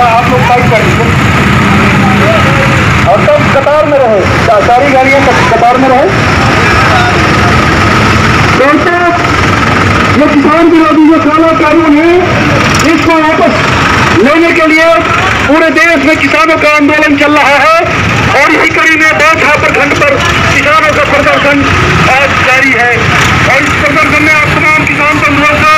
आप लोग साइड कर दीजिए और सब कतार में रहे, सारी गाड़ियां कतार में रहे। दोस्तों, ये किसान विरोधी जो काला कानून है, इसको वापस लेने के लिए पूरे देश में किसानों का आंदोलन चल रहा है और इसी कड़ी में बाघा प्रखंड पर किसानों का प्रदर्शन आज जारी है और इस प्रदर्शन में आप तमाम किसान बंधुओं का